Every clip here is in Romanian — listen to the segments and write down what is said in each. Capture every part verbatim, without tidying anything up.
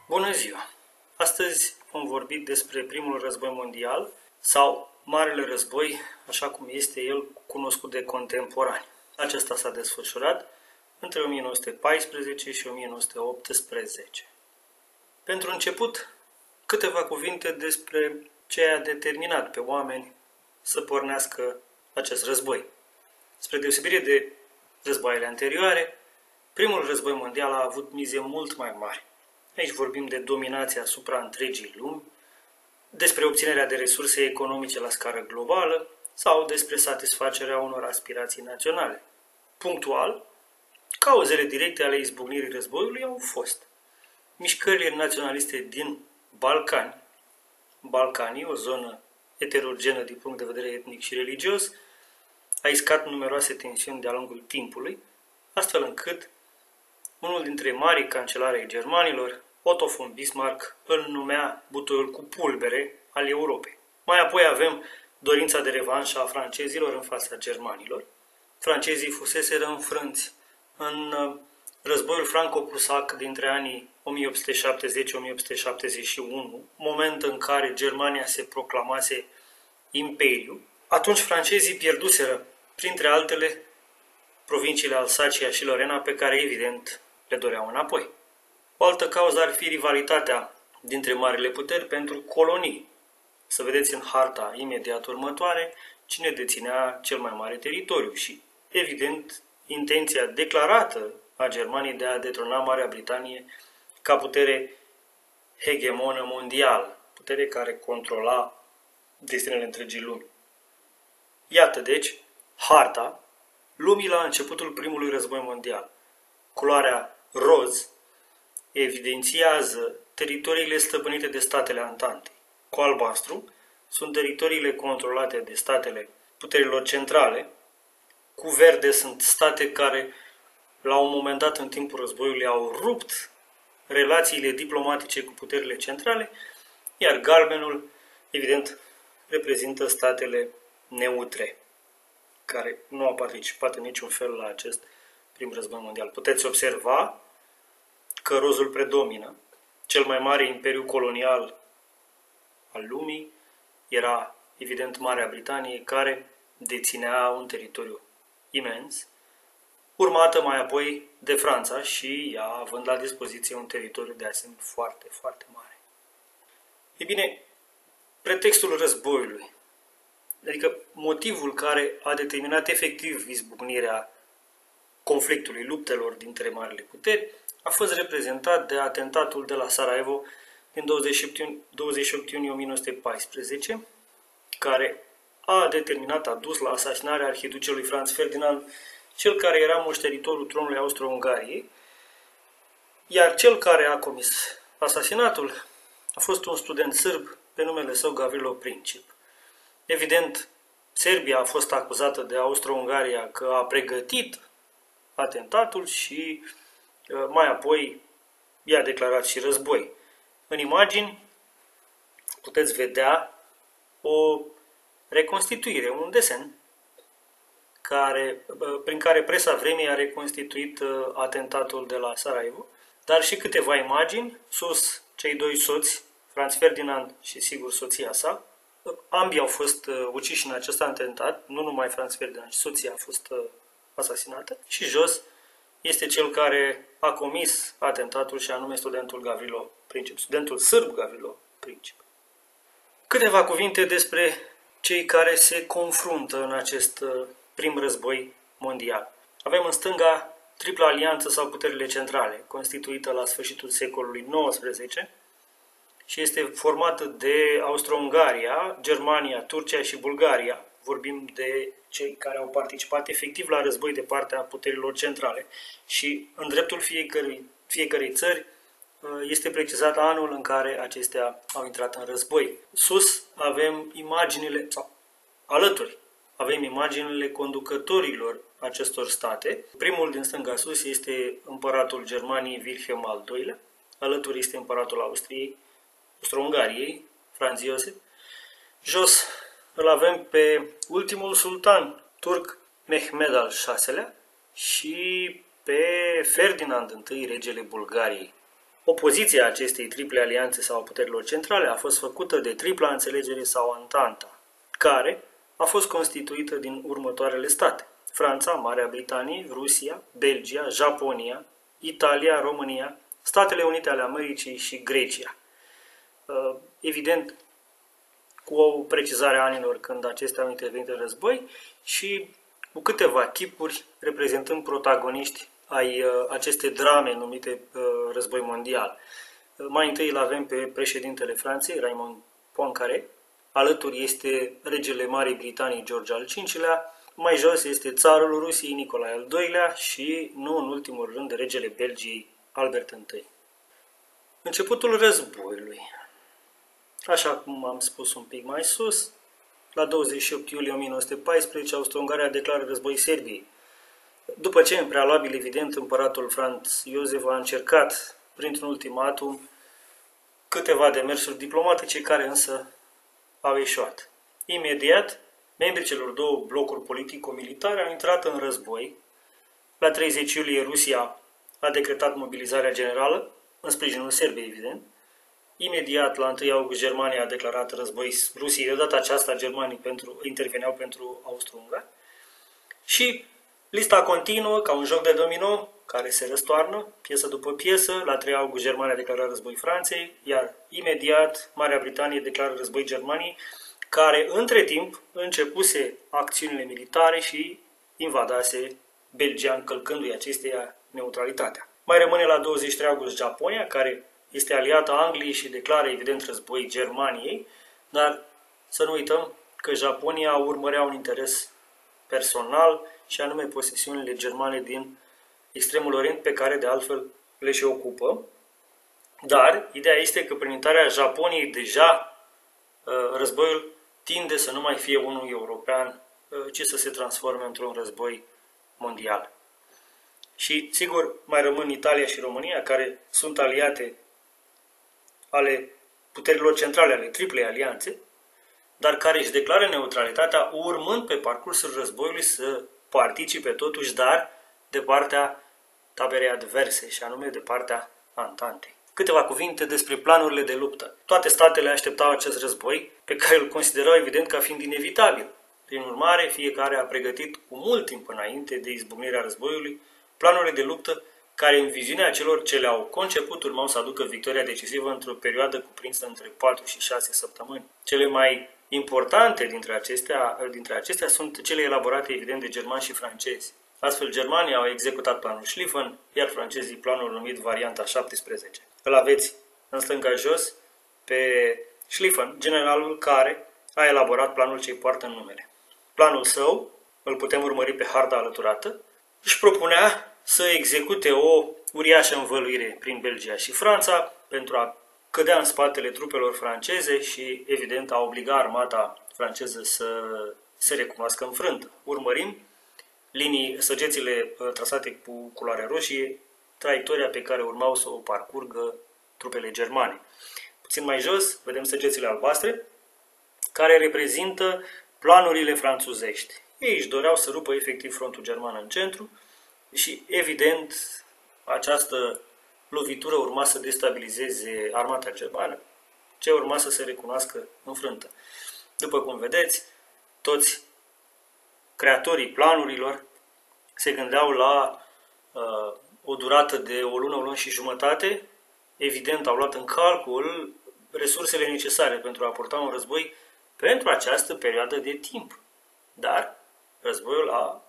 Bună ziua! Astăzi vom vorbi despre primul război mondial sau Marele Război, așa cum este el cunoscut de contemporani. Acesta s-a desfășurat între o mie nouă sute paisprezece și o mie nouă sute optsprezece. Pentru început, câteva cuvinte despre ce a determinat pe oameni să pornească acest război. Spre deosebire de războaiele anterioare, primul război mondial a avut mize mult mai mari. Aici vorbim de dominația asupra întregii lumi, despre obținerea de resurse economice la scară globală sau despre satisfacerea unor aspirații naționale. Punctual, cauzele directe ale izbucnirii războiului au fost mișcările naționaliste din Balcani, Balcanii, o zonă heterogenă din punct de vedere etnic și religios, a iscat numeroase tensiuni de-a lungul timpului, astfel încât unul dintre marii cancelari ai germanilor, Otto von Bismarck, îl numea butoiul cu pulbere al Europei. Mai apoi avem dorința de revanșă a francezilor în fața germanilor. Francezii fuseseră înfrânți în războiul franco-prusac dintre anii o mie opt sute șaptezeci - o mie opt sute șaptezeci și unu, moment în care Germania se proclamase imperiu. Atunci francezii pierduseră, printre altele, provinciile Alsacia și Lorena, pe care, evident, le doreau înapoi. O altă cauză ar fi rivalitatea dintre marile puteri pentru colonii. Să vedeți în harta imediat următoare cine deținea cel mai mare teritoriu și, evident, intenția declarată a Germaniei de a detrona Marea Britanie ca putere hegemonă mondială, putere care controla destinele întregii lumi. Iată, deci, harta lumii la începutul primului război mondial. Culoarea roz evidențiază teritoriile stăpânite de statele Antantei. Cu albastru sunt teritoriile controlate de statele puterilor centrale. Cu verde sunt state care, la un moment dat în timpul războiului, au rupt relațiile diplomatice cu puterile centrale, iar galbenul, evident, reprezintă statele neutre, care nu au participat în niciun fel la acest prim război mondial. Puteți observa că rozul predomină. Cel mai mare imperiu colonial al lumii era, evident, Marea Britanie, care deținea un teritoriu imens, urmată mai apoi de Franța și ea având la dispoziție un teritoriu de asemenea foarte, foarte mare. Ei bine, pretextul războiului, adică motivul care a determinat efectiv izbucnirea conflictului, luptelor dintre marile puteri, a fost reprezentat de atentatul de la Sarajevo din douăzeci și opt iunie o mie nouă sute paisprezece, care a determinat, a dus la asasinarea arhiducelui Franz Ferdinand, cel care era moștenitorul tronului Austro-Ungariei, iar cel care a comis asasinatul a fost un student sârb pe numele său Gavrilo Princip. Evident, Serbia a fost acuzată de Austro-Ungaria că a pregătit atentatul și mai apoi i-a declarat și război. În imagini puteți vedea o reconstituire, un desen care, prin care presa vremii a reconstituit atentatul de la Sarajevo, dar și câteva imagini, sus cei doi soți, Franz Ferdinand și sigur soția sa. Ambii au fost uciși în acest atentat, nu numai Franz Ferdinand, ci soția a fost asasinată. Și jos este cel care a comis atentatul și anume studentul Gavrilo Princip, studentul sârb Gavrilo Princip. Câteva cuvinte despre cei care se confruntă în acest prim război mondial. Avem în stânga tripla alianță sau puterile centrale, constituită la sfârșitul secolului nouăsprezece și este formată de Austro-Ungaria, Germania, Turcia și Bulgaria. Vorbim de cei care au participat efectiv la război de partea puterilor centrale și în dreptul fiecărei, fiecărei țări este precizat anul în care acestea au intrat în război. Sus avem imaginile, sau alături, avem imaginile conducătorilor acestor state. Primul din stânga sus este împăratul Germaniei Wilhelm al doilea, alături este împăratul Austriei, Austro-Ungariei, Franz Josef. Jos îl avem pe ultimul sultan turc, Mehmed al șaselea, și pe Ferdinand I, regele Bulgariei. Opoziția acestei triple alianțe sau a puterilor centrale a fost făcută de tripla înțelegere sau Antanta, care a fost constituită din următoarele state: Franța, Marea Britanie, Rusia, Belgia, Japonia, Italia, România, Statele Unite ale Americii și Grecia. Evident, cu o precizare a anilor când acestea au intervenit în război și cu câteva chipuri reprezentând protagoniști ai acestei drame numite Război Mondial. Mai întâi îl avem pe președintele Franței, Raymond Poincaré, alături este regele Marii Britanii, George al cincilea, mai jos este țarul Rusiei, Nicolae al doilea și, nu în ultimul rând, regele Belgiei, Albert I. Începutul războiului. Așa cum am spus un pic mai sus, la douăzeci și opt iulie o mie nouă sute paisprezece, Austro-Ungaria declară război Serbiei. După ce, în prealabil, evident, împăratul Franz Iosef a încercat, printr-un ultimatum, câteva demersuri diplomatice care însă au eșuat. Imediat, membrii celor două blocuri politico-militare au intrat în război. La treizeci iulie, Rusia a decretat mobilizarea generală, în sprijinul Serbiei, evident. Imediat, la întâi august, Germania a declarat război Rusiei. De data aceasta, germanii pentru, interveneau pentru Austro-Ungari. Și lista continuă ca un joc de domino care se răstoarnă, piesă după piesă. La trei august, Germania declară război Franței, iar imediat Marea Britanie declară război Germaniei, care între timp începuse acțiunile militare și invadase Belgia, încălcându-i acesteia neutralitatea. Mai rămâne la douăzeci și trei august Japonia, care este aliată Angliei și declară evident război Germaniei, dar să nu uităm că Japonia urmărea un interes personal și anume posesiunile germane din extremul orient, pe care de altfel le și ocupă. Dar ideea este că prin intrarea Japoniei deja războiul tinde să nu mai fie unul european, ci să se transforme într-un război mondial. Și sigur mai rămân Italia și România, care sunt aliate ale puterilor centrale, ale triplei alianțe, dar care își declară neutralitatea urmând pe parcursul războiului să participe totuși, dar de partea taberei adverse, și anume de partea Antantei. Câteva cuvinte despre planurile de luptă. Toate statele așteptau acest război, pe care îl considerau evident ca fiind inevitabil. Prin urmare, fiecare a pregătit cu mult timp înainte de izbucnirea războiului planurile de luptă care, în viziunea celor ce le-au conceput, urmau să aducă victoria decisivă într-o perioadă cuprinsă între patru și șase săptămâni. Cele mai importante dintre acestea, dintre acestea sunt cele elaborate evident de germani și francezi. Astfel, germanii au executat planul Schlieffen, iar francezii planul numit varianta șaptesprezece. Îl aveți în stânga jos pe Schlieffen, generalul care a elaborat planul ce-i poartă în numele. Planul său, îl putem urmări pe harta alăturată, își propunea să execute o uriașă învăluire prin Belgia și Franța pentru a cădea în spatele trupelor franceze și, evident, a obliga armata franceză să se recunoască înfrântă. Urmărim linii, săgețile trasate cu culoarea roșie, traiectoria pe care urmau să o parcurgă trupele germane. Puțin mai jos vedem săgețile albastre, care reprezintă planurile franțuzești. Ei își doreau să rupă efectiv frontul german în centru și, evident, această lovitură urma să destabilizeze armata germană, ce urma să se recunoască înfrântă. După cum vedeți, toți creatorii planurilor se gândeau la uh, o durată de o lună, o lună și jumătate. Evident, au luat în calcul resursele necesare pentru a purta un război pentru această perioadă de timp. Dar războiul a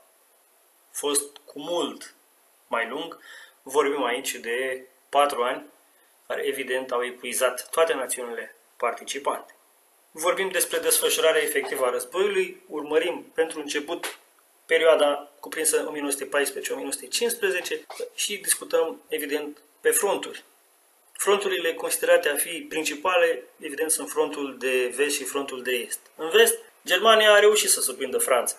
fost cu mult mai lung. Vorbim aici de patru ani, care evident au epuizat toate națiunile participante. Vorbim despre desfășurarea efectivă a războiului, urmărim pentru început perioada cuprinsă o mie nouă sute paisprezece - o mie nouă sute cincisprezece și discutăm evident pe fronturi. Fronturile considerate a fi principale, evident, sunt frontul de vest și frontul de est. În vest, Germania a reușit să surprindă Franța.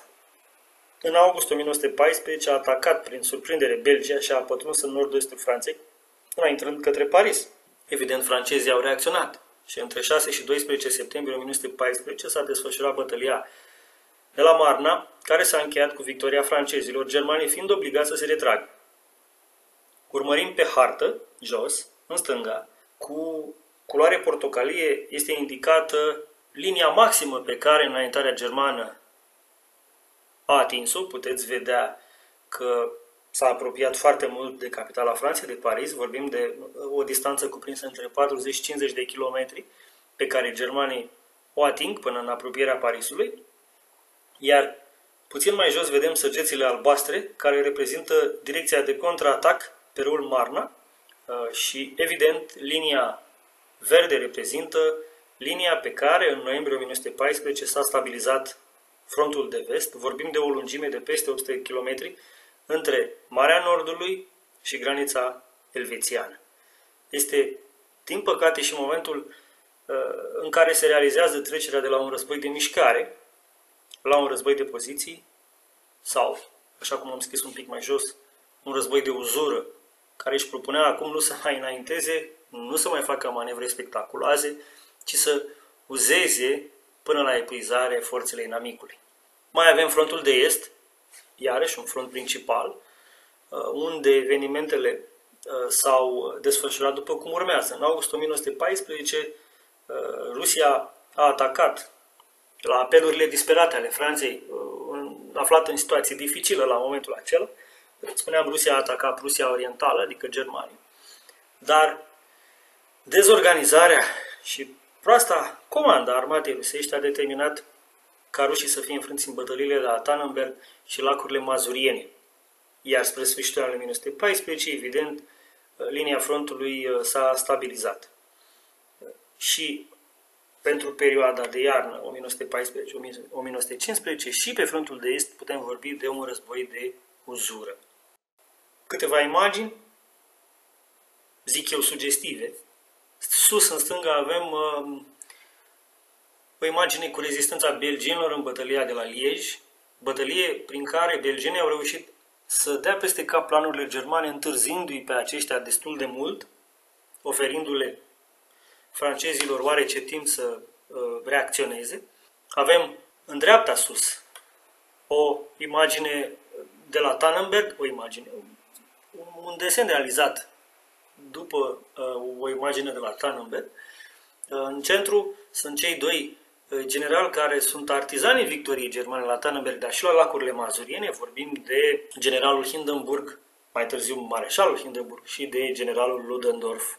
În august o mie nouă sute paisprezece a atacat prin surprindere Belgia și a pătruns în nord-estul Franței, înaintând către Paris. Evident, francezii au reacționat și între șase și doisprezece septembrie o mie nouă sute paisprezece s-a desfășurat bătălia de la Marna, care s-a încheiat cu victoria francezilor, germanii fiind obligați să se retragă. Urmărim pe hartă, jos, în stânga, cu culoare portocalie, este indicată linia maximă pe care înaintarea germană a atins-o. Puteți vedea că s-a apropiat foarte mult de capitala Franței, de Paris. Vorbim de o distanță cuprinsă între patruzeci și cincizeci de kilometri pe care germanii o ating până în apropierea Parisului. Iar puțin mai jos vedem săgețile albastre care reprezintă direcția de contraatac pe râul Marna și, evident, linia verde reprezintă linia pe care în noiembrie o mie nouă sute paisprezece s-a stabilizat frontul de vest. Vorbim de o lungime de peste opt sute de kilometri între Marea Nordului și granița elvețiană. Este, din păcate, și momentul în care se realizează trecerea de la un război de mișcare la un război de poziții sau, așa cum am scris un pic mai jos, un război de uzură, care își propunea acum nu să mai înainteze, nu să mai facă manevre spectaculoase, ci să uzeze până la epuizare forțele inamicului. Mai avem frontul de est, iarăși un front principal, unde evenimentele s-au desfășurat după cum urmează. În august o mie nouă sute paisprezece, Rusia a atacat la apelurile disperate ale Franței, aflată în situație dificilă la momentul acela. Spuneam, Rusia a atacat Prusia Orientală, adică Germania. Dar dezorganizarea și proasta comanda armatei rusești a determinat ca rușii să fie înfrânți în bătăliile la Tannenberg și lacurile mazuriene. Iar spre sfârșitul anului o mie nouă sute paisprezece, evident, linia frontului s-a stabilizat. Și pentru perioada de iarnă o mie nouă sute paisprezece - o mie nouă sute cincisprezece și pe frontul de est putem vorbi de un război de uzură. Câteva imagini, zic eu, sugestive. Sus, în stânga, avem uh, o imagine cu rezistența belgienilor în bătălia de la Liege, bătălie prin care belgienii au reușit să dea peste cap planurile germane, întârziindu-i pe aceștia destul de mult, oferindu-le francezilor oarece timp să uh, reacționeze. Avem în dreapta sus o imagine de la Tannenberg, o imagine, un desen realizat după uh, o imagine de la Tannenberg. Uh, în centru sunt cei doi uh, generali care sunt artizanii victoriei germane la Tannenberg, dar și la lacurile mazuriene. Vorbim de generalul Hindenburg, mai târziu mareșalul Hindenburg, și de generalul Ludendorff.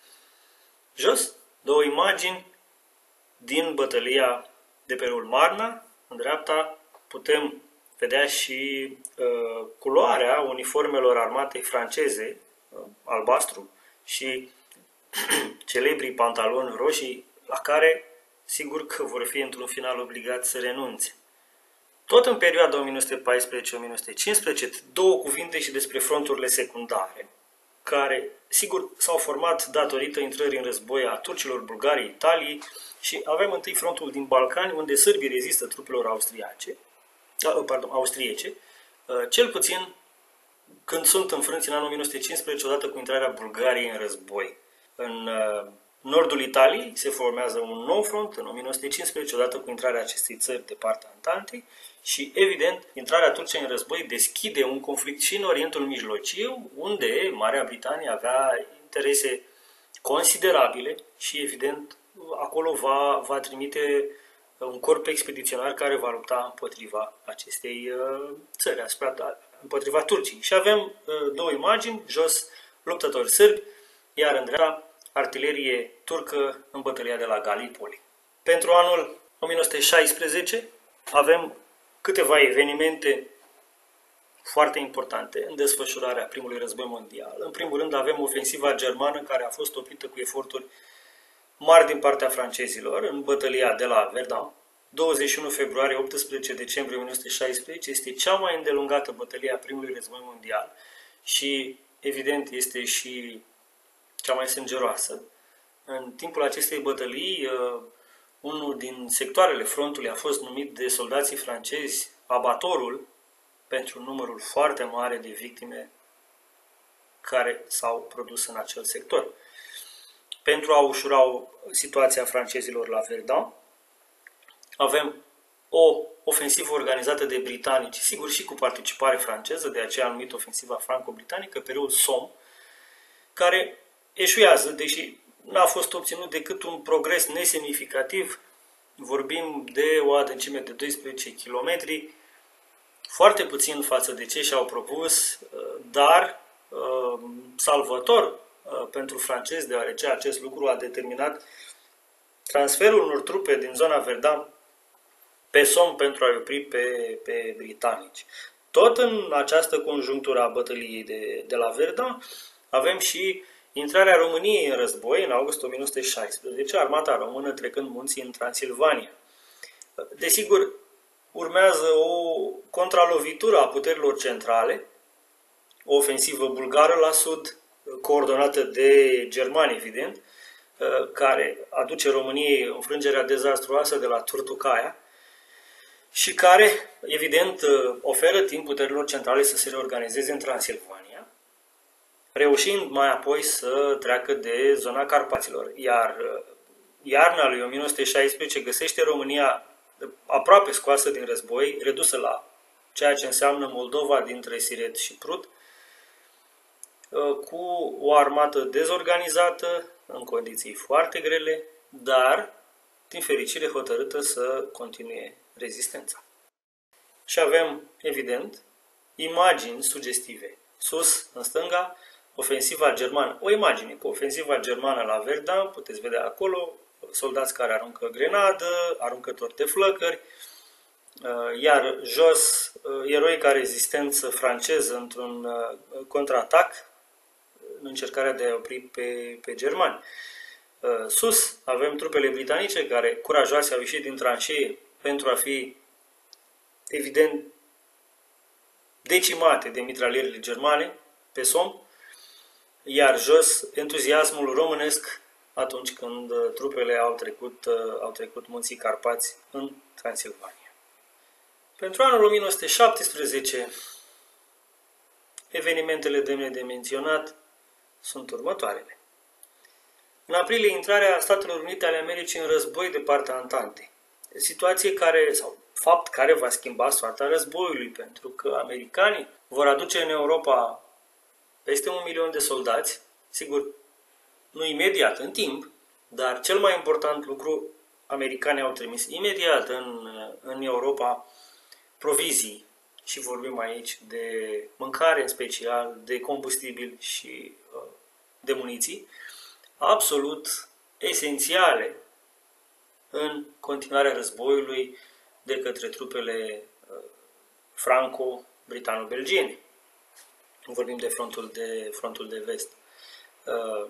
Jos, două imagini din bătălia de pe râul Marna. În dreapta putem vedea și uh, culoarea uniformelor armatei franceze, uh, albastru, și celebrii pantaloni roșii, la care sigur că vor fi într-un final obligați să renunțe. Tot în perioada o mie nouă sute paisprezece - o mie nouă sute cincisprezece, două cuvinte și despre fronturile secundare, care, sigur, s-au format datorită intrării în război a turcilor, Bulgariei, Italiei, și avem întâi frontul din Balcani, unde sârbii rezistă trupelor austriace, pardon, austriece, cel puțin când sunt înfrânți în anul o mie nouă sute cincisprezece, odată cu intrarea Bulgariei în război. În nordul Italiei se formează un nou front în o mie nouă sute cincisprezece, odată cu intrarea acestei țări de partea Antantei, și, evident, intrarea Turciei în război deschide un conflict și în Orientul Mijlociu, unde Marea Britanie avea interese considerabile și, evident, acolo va, va trimite un corp expediționar care va lupta împotriva acestei uh, țări, asupra, împotriva Turciei. Și avem uh, două imagini, jos luptători sârbi, iar în dreapta artilerie turcă în bătălia de la Gallipoli. Pentru anul o mie nouă sute șaisprezece avem câteva evenimente foarte importante în desfășurarea primului război mondial. În primul rând avem ofensiva germană, care a fost oprită cu eforturi mari din partea francezilor în bătălia de la Verdun. douăzeci și unu februarie - optsprezece decembrie o mie nouă sute șaisprezece este cea mai îndelungată bătălie a primului război mondial și, evident, este și cea mai sângeroasă. În timpul acestei bătălii, unul din sectoarele frontului a fost numit de soldații francezi abatorul, pentru numărul foarte mare de victime care s-au produs în acel sector. Pentru a ușura situația francezilor la Verdun, avem o ofensivă organizată de britanici, sigur și cu participare franceză, de aceea a numit ofensiva franco-britanică, pe râul Somme, care eșuează, deși n-a fost obținut decât un progres nesemnificativ. Vorbim de o adâncime de doisprezece kilometri, foarte puțin față de ce și-au propus, dar salvator pentru francezi, deoarece acest lucru a determinat transferul unor trupe din zona Verdun pe Somme pentru a-i opri pe, pe britanici. Tot în această conjunctură a bătăliei de, de la Verdun avem și intrarea României în război în august o mie nouă sute șaisprezece, armata română trecând munții în Transilvania. Desigur, urmează o contralovitură a puterilor centrale, o ofensivă bulgară la sud, coordonată de germani, evident, care aduce României înfrângerea dezastruoasă de la Turtucaia și care, evident, oferă timp puterilor centrale să se reorganizeze în Transilvania, reușind mai apoi să treacă de zona Carpaților. Iar iarna lui o mie nouă sute șaisprezece găsește România aproape scoasă din război, redusă la ceea ce înseamnă Moldova dintre Siret și Prut, cu o armată dezorganizată, în condiții foarte grele, dar, din fericire, hotărâtă să continue rezistența. Și avem, evident, imagini sugestive. Sus, în stânga, ofensiva germană. O imagine cu ofensiva germană la Verdun, puteți vedea acolo, soldați care aruncă grenadă, aruncători de flăcări, iar jos, eroica rezistență franceză într-un contraatac, în încercarea de a opri pe, pe germani. Sus avem trupele britanice care, curajoase, au ieșit din tranșee pentru a fi, evident, decimate de mitralierile germane pe Somme, iar jos entuziasmul românesc atunci când trupele au trecut, au trecut munții Carpați în Transilvania. Pentru anul o mie nouă sute șaptesprezece, evenimentele demne de menționat sunt următoarele. În aprilie, intrarea Statelor Unite ale Americii în război de partea Antantei. Situație care, sau fapt care va schimba soarta războiului, pentru că americanii vor aduce în Europa peste un milion de soldați, sigur, nu imediat, în timp, dar cel mai important lucru, americanii au trimis imediat în, în Europa provizii, și vorbim aici de mâncare în special, de combustibil și uh, de muniții, absolut esențiale în continuarea războiului de către trupele uh, franco-britano-belgiene. Vorbim de frontul de, frontul de vest. Uh,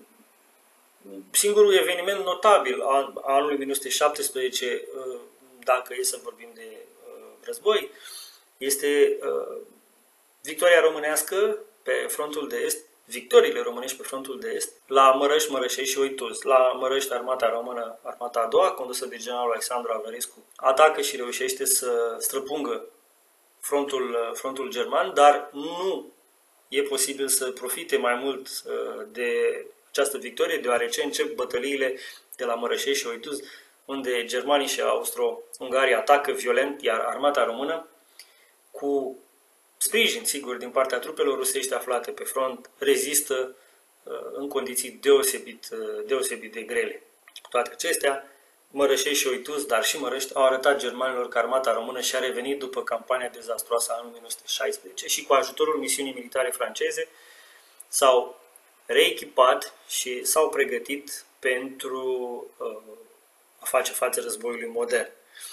singurul eveniment notabil al anului o mie nouă sute șaptesprezece, uh, dacă e să vorbim de uh, război, este uh, victoria românească pe frontul de est, victoriile românești pe frontul de est, la Mărăști, Mărășei și Oituz. La Mărăști, armata română, armata a doua, condusă de generalul Alexandru Alvarescu, atacă și reușește să străpungă frontul, frontul german, dar nu e posibil să profite mai mult uh, de această victorie, deoarece încep bătăliile de la Mărășei și Oituz, unde germanii și austro-ungarii atacă violent, iar armata română, cu sprijin, sigur, din partea trupelor rusești aflate pe front, rezistă uh, în condiții deosebit, uh, deosebit de grele. Cu toate acestea, Mărășei și Oituz, dar și Mărăști, au arătat germanilor că armata română și-a revenit după campania dezastroasă a anului o mie nouă sute șaisprezece și cu ajutorul misiunii militare franceze s-au reechipat și s-au pregătit pentru uh, a face față războiului modern.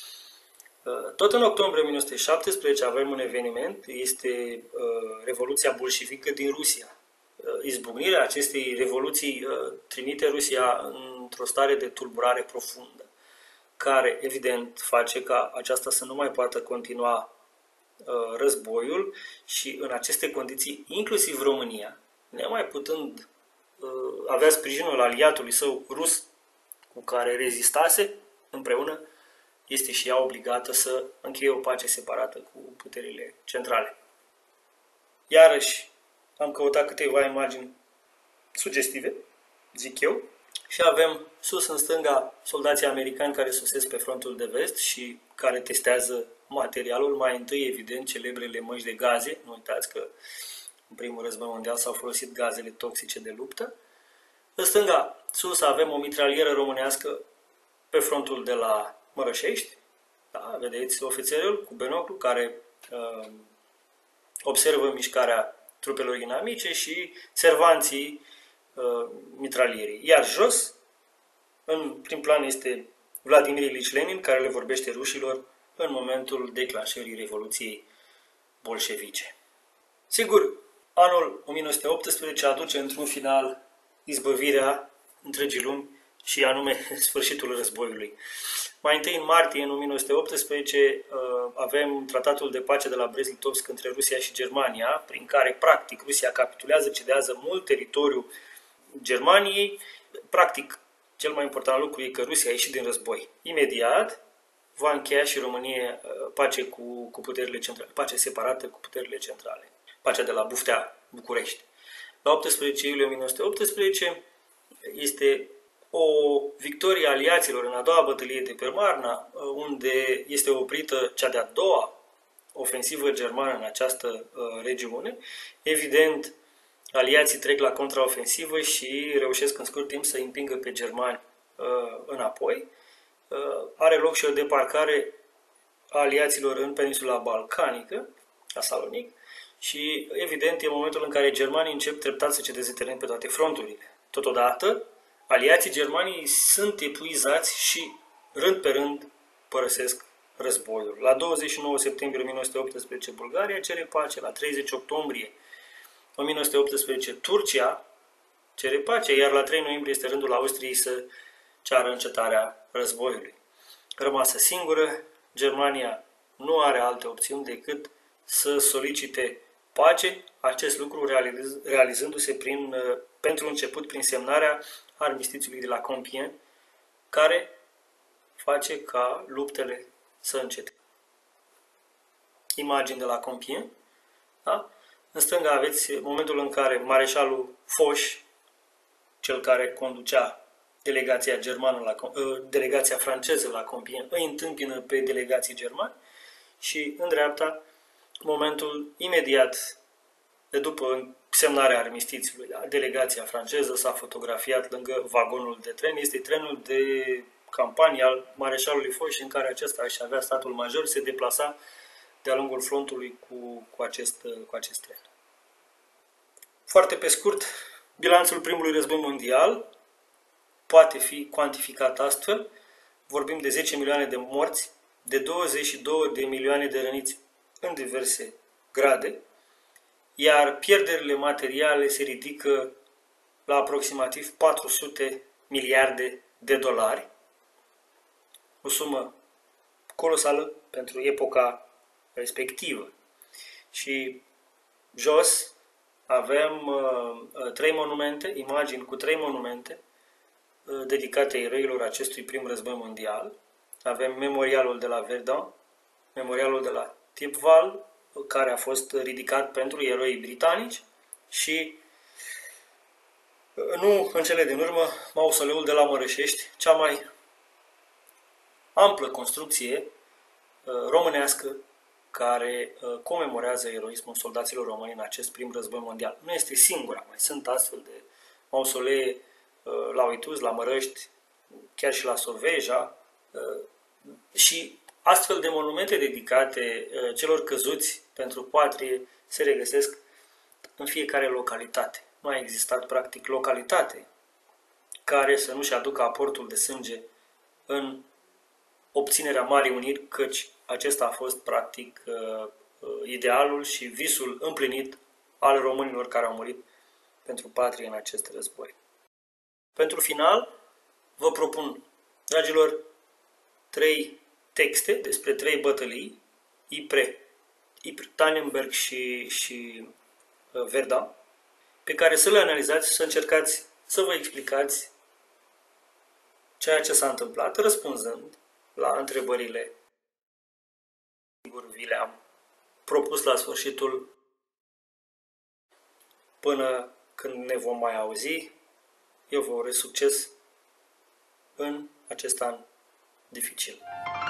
Tot în octombrie o mie nouă sute șaptesprezece avem un eveniment, este uh, Revoluția bolșevică din Rusia. Uh, izbucnirea acestei revoluții uh, trimite Rusia într-o stare de tulburare profundă, care evident face ca aceasta să nu mai poată continua uh, războiul și în aceste condiții, inclusiv România, nemai putând uh, avea sprijinul aliatului său rus cu care rezistase împreună, este și ea obligată să încheie o pace separată cu puterile centrale. Iarăși, am căutat câteva imagini sugestive, zic eu, și avem sus în stânga soldații americani care sosesc pe frontul de vest și care testează materialul. Mai întâi, evident, celebrele măști de gaze. Nu uitați că în primul război mondial s-au folosit gazele toxice de luptă. În stânga, sus, avem o mitralieră românească pe frontul de la Mărășești. Da, vedeți ofițerul cu binoclu care uh, observă mișcarea trupelor inamice și servanții uh, mitralierii. Iar jos, în prim plan, este Vladimir Ilici Lenin, care le vorbește rușilor în momentul declanșării Revoluției bolșevice. Sigur, anul o mie nouă sute optsprezece aduce într-un final izbăvirea întregii lumi și anume sfârșitul războiului. Mai întâi, în martie în o mie nouă sute optsprezece, avem tratatul de pace de la Brest-Litovsk între Rusia și Germania, prin care, practic, Rusia capitulează, cedează mult teritoriu Germaniei. Practic, cel mai important lucru e că Rusia a ieșit din război. Imediat va încheia și România pace cu, cu puterile centrale, pace separată cu puterile centrale. Pacea de la Buftea, București. La optsprezece iulie o mie nouă sute optsprezece este o victorie a aliaților în a doua bătălie de pe Marna, unde este oprită cea de-a doua ofensivă germană în această uh, regiune. Evident, aliații trec la contraofensivă și reușesc în scurt timp să împingă pe germani uh, înapoi. Uh, are loc și o debarcare a aliaților în peninsula balcanică, la Salonic, și evident e momentul în care germanii încep treptat să cedeze teren pe toate fronturile. Totodată, aliații germanii sunt epuizați și rând pe rând părăsesc războiul. La douăzeci și nouă septembrie o mie nouă sute optsprezece Bulgaria cere pace, la treizeci octombrie o mie nouă sute optsprezece Turcia cere pace, iar la trei noiembrie este rândul Austriei să ceară încetarea războiului. Rămasă singură, Germania nu are alte opțiuni decât să solicite pace, acest lucru realiz, realizându-se prin, pentru început prin semnarea armistițiului de la Compiègne, care face ca luptele să încete. Imagini de la Compiègne. Da? În stânga aveți momentul în care mareșalul Foch, cel care conducea delegația germană la, delegația franceză la Compiègne, îi întâmpină pe delegații germani și în dreapta momentul imediat de după semnarea armistițiului. Da? Delegația franceză s-a fotografiat lângă vagonul de tren. Este trenul de campanie al mareșalului Foch în care acesta își avea statul major, se deplasa de-a lungul frontului cu, cu, acest, cu acest tren. Foarte pe scurt, bilanțul primului război mondial poate fi cuantificat astfel. Vorbim de zece milioane de morți, de douăzeci și două de milioane de răniți în diverse grade, iar pierderile materiale se ridică la aproximativ patru sute miliarde de dolari, o sumă colosală pentru epoca respectivă. Și jos avem uh, trei monumente, imagini cu trei monumente uh, dedicate eroilor acestui prim război mondial. Avem memorialul de la Verdun, memorialul de la Thiepval, care a fost ridicat pentru eroii britanici și, nu în cele din urmă, mausoleul de la Mărășești, cea mai amplă construcție românească care comemorează eroismul soldaților români în acest prim război mondial. Nu este singura, mai sunt astfel de mausolee la Uituz, la Mărăști, chiar și la Soveja, și astfel de monumente dedicate celor căzuți pentru patrie se regăsesc în fiecare localitate. Nu a existat practic localitate care să nu-și aducă aportul de sânge în obținerea Marii Uniri, căci acesta a fost practic idealul și visul împlinit al românilor care au murit pentru patrie în acest război. Pentru final, vă propun, dragilor, trei texte despre trei bătălii, Ypres, Ypres, Tannenberg și, și Verdun, pe care să le analizați și să încercați să vă explicați ceea ce s-a întâmplat, răspunzând la întrebările. Sigur, vi le-am propus la sfârșitul. Până când ne vom mai auzi, eu vă urez succes în acest an dificil.